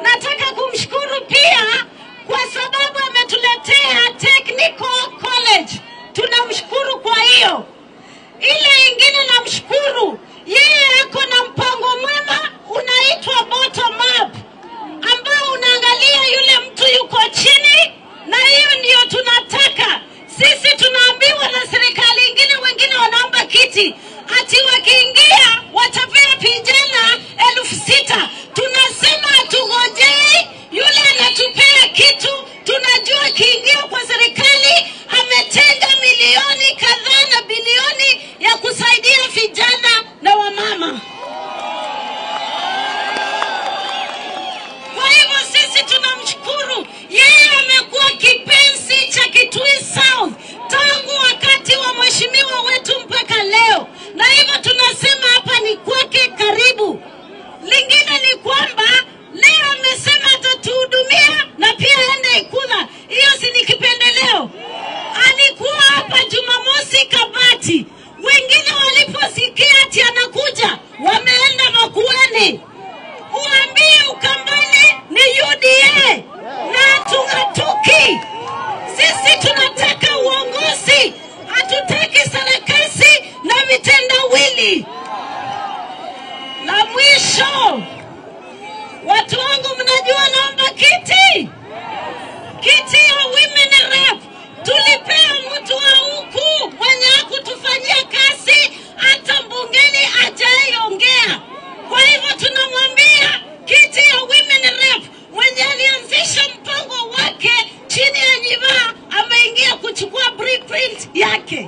Nataka kumshukuru pia kwa sababu ametuletea technical college. Tunamshukuru kwa hiyo. Ile ingine namshukuru, yeye ako na mpango mwema unaitwa bottom up, ambao unaangalia yule mtu yuko chini, na hiyo ndio tunataka. Sisi tunaambiwa na serikali ingine, wengine wanaomba kiti, ati wakiingia watapea vijana 6,000. Tunasema tungojei yule anatupea kitu. Tunajua kiingia kwa serikali ametenga milioni kadhaa na bilioni ya kusaidia vijana na wamama. Kwa hivyo sisi tunamshukuru. Yeye amekuwa kipenzi cha Kitui South tangu wakati wa mheshimiwa wetu mpaka leo, na hivyo tunasema hapa ni kwake karibu. Lingine ni kwamba leo amesema atatuhudumia na pia ende Ikudha. Hiyo si ni kipendeleo? Alikuwa hapa Jumamosi Kabati. Wengine waliposikia ati anakuja wameenda Makwiny. Uambie Ukambani ni UDA na tungatuki. Sisi tunataka uongozi, hatutaki sarakasi na vitendawili. La mwisho, watu wangu mnajua naomba kiti. Kiti ya women rep. Tulipea mtu wa huku mwenye hakutufanyia kazi, hata mbungeni hajaiongea. Kwa hivyo tunamwambia kiti ya women rep mwenye alianzisha mpango wake chini ya Nyiva ameingia kuchukua blueprint yake.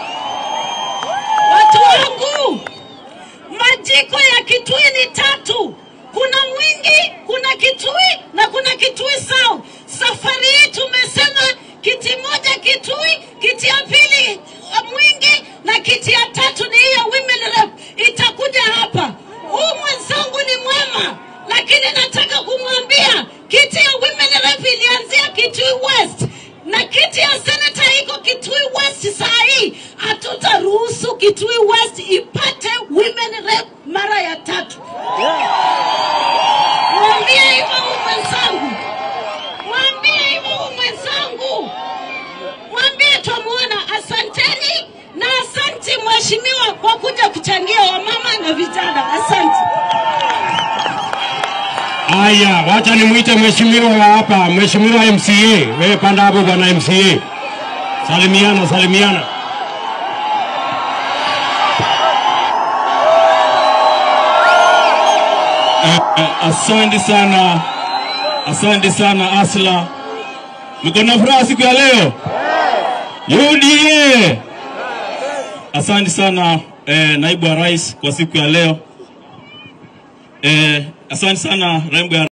Watu wangu, majiko ya Kitui ni 3. Kuna Mwingi, kuna Kitui na kuna Kitui South. Safari hii tumesema kiti moja Kitui, kiti ya pili Mwingi na kiti ya 3 ni hiyo women rep itakuja hapa. Huyu mwenzangu ni mwema, lakini nataka kumwambia kiti ya women rep ilianzia Kitui West na kiti ya senator iko Kitui West. Saa hii hatutaruhusu Kitui West ipate women rep mara ya 3. Mwambie hivyo mwenzangu. Mwambie hivyo mwenzangu. Mwambie tumuona. Asanteni na asante mheshimiwa kwa kuja kuchangia wamama na vijana. Asante. Aya, wacha nimuite mheshimiwa hapa, mheshimiwa MCA. Wewe panda hapo bwana MCA. Salimiana, salimiana. Asante sana Asla. Mko na furaha siku ya leo? UDA. Asante sana naibu wa rais kwa siku ya leo. Asante sana naibu